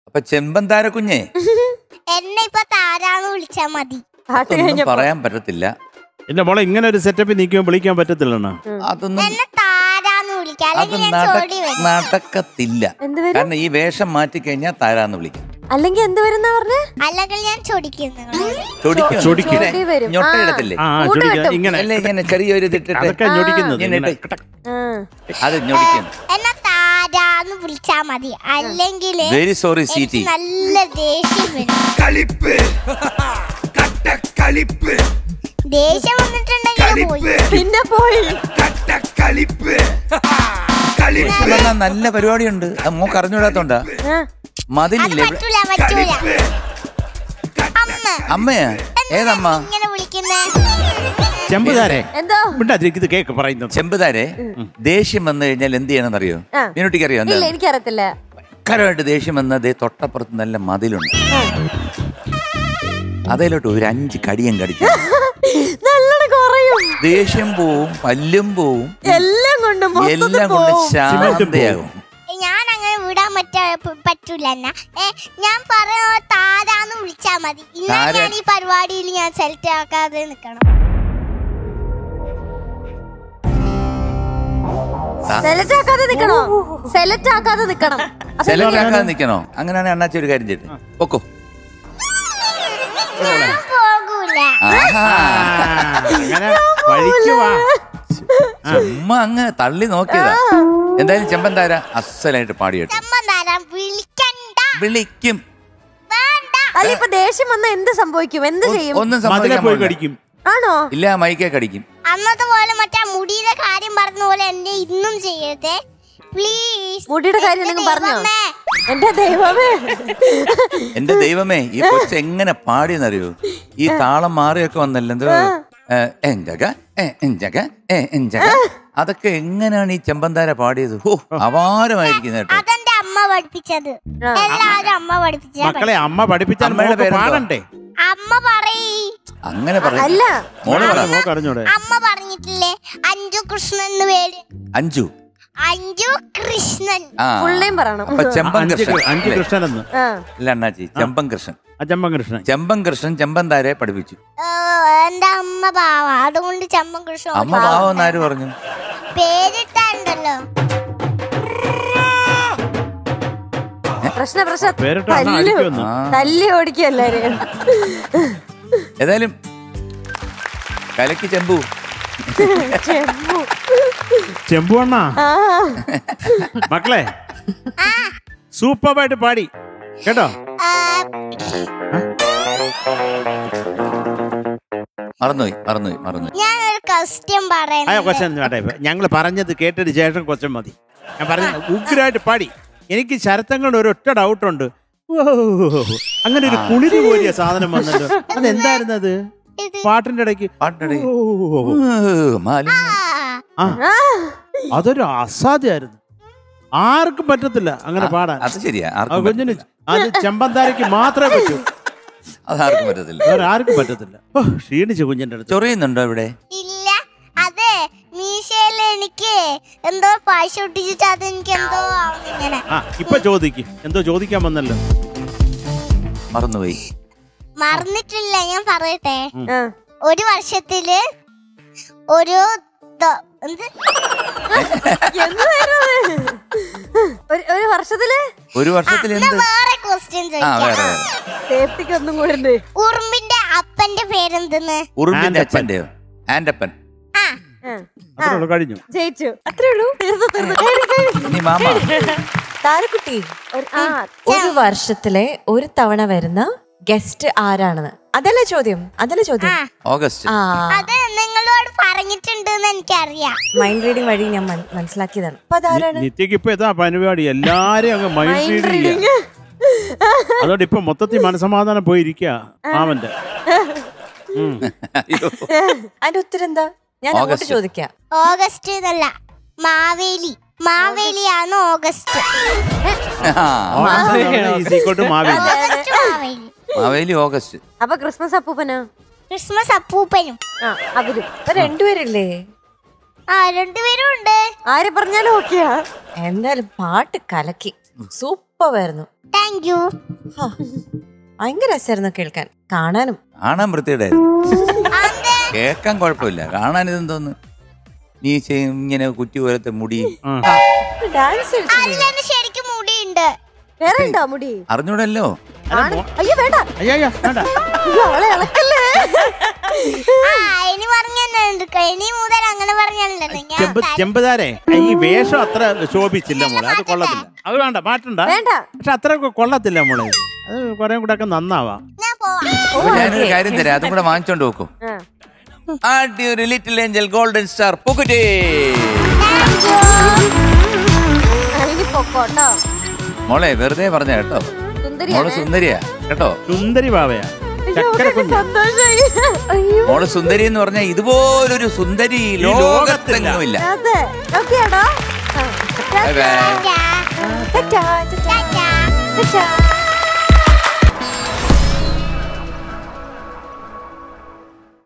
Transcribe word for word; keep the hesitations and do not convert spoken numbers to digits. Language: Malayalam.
അപ്പൊ ചെമ്പന്താര കുഞ്ഞേ എന്നെ ഇപ്പൊ താരാന്ന് വിളിച്ചാ മതി. പറയാൻ പറ്റത്തില്ല. എന്റെ മോളെ ഇങ്ങനെ ഒരു സെറ്റപ്പിൽ നിൽക്കുമ്പോൾ വിളിക്കാൻ പറ്റത്തില്ല. അതൊന്നും എന്നെ താരാന്ന് വിളിക്കാം, അത് നടക്കത്തില്ല. കാരണം ഈ വേഷം മാറ്റി കഴിഞ്ഞാൽ താരാന്ന് വിളിക്കും. അല്ലെങ്കിൽ എന്ത് വരുന്ന പറഞ്ഞ അല്ലെങ്കിൽ ഞാൻ ചൊടിക്കുന്നു. ഞൊട്ടയിടത്തില്ലേ ഇങ്ങനെ ചെറിയൊരു അത് ഞൊടിക്കുന്നു. എന്നെ താരാന്ന് വിളിച്ചാ മതി. അല്ലെങ്കിൽ വെരി സോറി സീറ്റി. നല്ല ദേഷ്യം വരും. ദേഷ്യം വന്നിട്ടുണ്ടെങ്കിൽ പിന്നെ പോയി. നല്ല പരിപാടിയുണ്ട്. മോക്ക് അറിഞ്ഞൂടാത്തോണ്ടാ. മതിലില്ലേ അമ്മയാ? ഏതമ്മ? ചെമ്പുതാരെ പറയുന്നു. ചെമ്പുതാരെ ദേഷ്യം വന്നു കഴിഞ്ഞാൽ എന്ത് ചെയ്യണം അറിയോ? മീനുട്ടിക്ക് അറിയോ? എനിക്കറിയത്തില്ല. ഭയങ്കരമായിട്ട് ദേഷ്യം വന്നത് തൊട്ടപ്പുറത്ത് നല്ല മതിലുണ്ട്. അതിലോട്ട് ഒരു അഞ്ച് കടിയും കടിക്കും. ദേഷ്യം പോവും, പല്ലും പോവും, എല്ലാം കൊണ്ടും എല്ലാം കൊണ്ട് ശാന്തയാകും. ഞാൻ അങ്ങനെ വിടാൻ പറ്റാ പറ്റൂല. ഞാൻ പറയാ താരാന്ന് വിളിച്ചാ മതി. ഇന്ന് ഈ പരിപാടിയിൽ ഞാൻ സെലക്ട് ആക്കാതെ നിക്കണം. സെലക്ട് ആക്കാതെ നിക്കണോ? സെലക്ട് ആക്കാതെ നിക്കണം. സെലക്ട് ആക്കാതെ നിക്കണോ? അങ്ങനെയാണെങ്കിൽ അണ്ണാച്ചി ഒരു കാര്യം ചെയ്തു ഓക്കോ. ചുമ്മാ അങ്ങ് തള്ളി നോക്കിയതാ. എന്തായാലും ചെമ്പന്താര അസലായിട്ട് പാടിയിട്ട് വിളിക്കും. അല്ല ഇപ്പൊ ദേഷ്യം വന്നാ എന്ത് സംഭവിക്കും? എന്ത് ചെയ്യും? ഒന്നും സംഭവിക്കും. ആണോ? ഇല്ല, മൈക്കേ കടിക്കും. അന്നത്തെ പോലെ മറ്റേ മുടിയുടെ കാര്യം പറഞ്ഞ പോലെ എന്നെ ഇന്നും ചെയ്യരുതേ പ്ലീസ്. മുടിയുടെ കാര്യം നിങ്ങൾ പറഞ്ഞോ? എന്റെ ദൈവമേ, എന്റെ ദൈവമേ, ഈ കൊച്ചു എങ്ങനെ പാടിയെന്നറിയോ? ഈ താളം മാറിയൊക്കെ വന്നല്ലോ. എന്തോ എഞ്ചക എഞ്ചക എഞ്ചക അതൊക്കെ എങ്ങനെയാണ് ഈ ചെമ്പന്താര പാടിയത്? ഓ അപാരമായിരിക്കും കേട്ടോ. അതെന്റെ അമ്മ പഠിപ്പിച്ചത്. എല്ലാരും അമ്മ പഠിപ്പിച്ചത്. മക്കളെ അമ്മ പഠിപ്പിച്ച അമ്മയുടെ പേരുണ്ടേ? അമ്മ പറയ്. അങ്ങനെ പറയല്ല. അമ്മ പറഞ്ഞിട്ടില്ലേ അഞ്ജു കൃഷ്ണൻ എന്ന് പേര്? അഞ്ജു അഞ്ജു കൃഷ്ണൻ. ഫുൾ നെയിം പറയണം. ചെമ്പൻ കൃഷ്ണൻ. അഞ്ജു കൃഷ്ണൻ എന്ന് അല്ല അണ്ണാച്ചി, ചെമ്പൻ കൃഷ്ണൻ. ചെമ്പൻ കൃഷ്ണൻ ചെമ്പൻ കൃഷ്ണൻ ചെമ്പന്താരെ പഠിപ്പിച്ചു. എന്റെ അമ്മ പാവ, അതുകൊണ്ട് ചെമ്പൻ കൃഷ്ണൻ. അമ്മ പാവം എന്ന് ആര് പറഞ്ഞു? പേരിട്ടുണ്ടല്ലോ. പ്രശ്ന പ്രശ്ന തല്ലി ഓടിക്കും എല്ലാരും. ഏതായാലും കലക്കി ചെമ്പു ചെമ്പു അണ്ണ മക്കളെ സൂപ്പറായിട്ട് പാടി കേട്ടോ. മറന്നുപോയി മറന്നുപോയി മറന്നുപോയി ഞാനൊരു ക്വസ്റ്റ്യൻ പറയാം. ഞങ്ങൾ പറഞ്ഞത് കേട്ടതിന് ശേഷം ക്വസ്റ്റ്യൻ മതി. ഞാൻ പറഞ്ഞത് ഉഗ്രായിട്ട് പാടി. എനിക്ക് ശരത്തങ്ങളുടെ ഒരു ഒറ്റ ഡൗട്ടുണ്ട്. അങ്ങനെ ഒരു കുളിര് പോലിയ സാധനം വന്നല്ലോ, അതെന്തായിരുന്നു? അത് പാട്ടിന്റെ ഇടയ്ക്ക് അതൊരു അസാധ്യമായിരുന്നു. ആർക്കും പറ്റത്തില്ല അങ്ങനെ പാടാൻ. അത് ശരിയാ, കുഞ്ഞിന് അത് ചെമ്പന്താരയ്ക്ക് മാത്രമേ പറ്റൂ. അതാർക്കും പറ്റത്തില്ല, ആർക്കും പറ്റത്തില്ല. ക്ഷീണിച്ചു കുഞ്ഞിന്റെ അടുത്ത്. ചൊറിയുന്നുണ്ടോ ഇവിടെ? ഇല്ല, അതെ മീശയില് എനിക്ക് എന്തോ പശ ഒട്ടിച്ചിട്ട് അത് എനിക്ക് എന്തോ ഇങ്ങനെ. ആ ഇപ്പൊ ചോദിക്കും, എന്തോ ചോദിക്കാൻ വന്നല്ലോ. മറന്നുപോയി. മറന്നിട്ടില്ല, ഞാൻ പറയട്ടെ. ഒരു വർഷത്തില് ഒരു ഒരു വർഷത്തില് ഒരു വർഷത്തില് വേറെ ക്വസ്റ്റ്യൻ സേഫ്റ്റിക്ക് ഒന്നും കൂടെ ഉണ്ട്. ഉറുമ്പിന്റെ അപ്പന്റെ പേരെന്തെന്ന്? ഉറുമ്പിന്റെ അപ്പന്റെയോ? ആൻഡപ്പൻ. കഴിഞ്ഞു, ജയിച്ചു. അത്രേ ഉള്ളൂ. താരക്കുട്ടി, ഒരു വർഷത്തിലെ ഒരു തവണ വരുന്ന ഗസ്റ്റ് ആരാണെന്ന് അതല്ലേ ചോദ്യം? അതല്ലേ ചോദ്യം? ഓഗസ്റ്റ്. അത് നിങ്ങളോട് പറഞ്ഞിട്ടുണ്ടെന്ന് എനിക്കറിയാം. മൈൻഡ് റീഡിംഗ് വഴി ഞാൻ മനസ്സിലാക്കിയതാണ്. അപ്പൊ അതാരാണ്? നിത്യക്ക് ഇപ്പൊ ഇതാ പരിപാടി, എല്ലാരും അങ്ങ് മൈൻഡ് റീഡിംഗ്. അതോടെ ഇപ്പൊ മൊത്തത്തിൽ മനസമാധാനം പോയിരിക്കുക മാമന്റെ. അതിന്റെ ഉത്തരം എന്താ? ഞാൻ അങ്ങോട്ട് ചോദിക്കാം. ഓഗസ്റ്റ് എന്നല്ല, മാവേലി. മാവേലിയാണ് ഓഗസ്റ്റ്. മാവേലി ഓഗസ്റ്റ്. അപ്പൊ ക്രിസ്മസ് അപ്പൂപ്പനോ? ക്രിസ്മസ് അപ്പൂപ്പനും അവരും രണ്ടുപേരില്ലേ? ആ രണ്ടുപേരും ഉണ്ട്. ആര് പറഞ്ഞാലും ഓക്കെയാ. എന്തായാലും പാട്ട് കലക്കി, സൂപ്പർ സൂപ്പറായിരുന്നു. Thank you. ഭയങ്കര രസമായിരുന്നു കേൾക്കാൻ, കാണാനും. കാണാൻ വൃത്തിയുടെ കേൾക്കാൻ കുഴപ്പമില്ല, കാണാൻ ഇതെന്തോന്ന് നീ ചെയ്യും ഇങ്ങനെ കുറ്റി പോലത്തെ മുടി. ഡാൻസ് അതിലെന്നെ ശരിക്കും മുടിയുണ്ട്. വേറെ ഉണ്ടോ മുടി? അറിഞ്ഞൂടല്ലോ. അയ്യോ വേണ്ട, അയ്യോ അയ്യോ വേണ്ട. അയ്യോ അവളെ ഇളക്കല്ലേ. ആ ഇനി പറഞ്ഞെന്നെ ഇനി മുതൽ അങ്ങനെ പറഞ്ഞല്ലോ ഞാൻ. ചെമ്പ് ചെമ്പുതാരെ ഈ വേഷം അത്ര ശോഭിച്ചില്ല മോളെ, അത് കൊള്ളത്തില്ല. അത് വേണ്ട, മാറ്റണ്ട. വേണ്ട. പക്ഷെ അത്രയൊക്കെ കൊള്ളത്തില്ല മോളെ, അത് കുറെ കൂടെ ഒക്കെ നന്നാവാം. ഞാൻ പോവാം. അപ്പൊ ഞാനൊരു കാര്യം തരാം, അതും കൂടെ വാങ്ങിച്ചോണ്ട് നോക്കും. ആ. ആദ്യ ഒരു ലിറ്റിൽ ഏഞ്ചൽ ഗോൾഡൻ സ്റ്റാർ പൂക്കുറ്റി. ഇനി പൊക്കോട്ടോ. മോളെ വെറുതെ പറഞ്ഞ കേട്ടോ, മോള് സുന്ദരിയാ കേട്ടോ. സുന്ദരി ബാവയാ, ചക്കര കുഞ്ഞ്. സന്തോഷായി. അയ്യോ മോള് സുന്ദരി എന്ന് പറഞ്ഞാൽ ഇതുപോലൊരു സുന്ദരി ലോകത്തെങ്ങുമില്ല. അതെ. ഓക്കെയാണോ? Bye bye. Tata. Tata, tata, tata. Tata.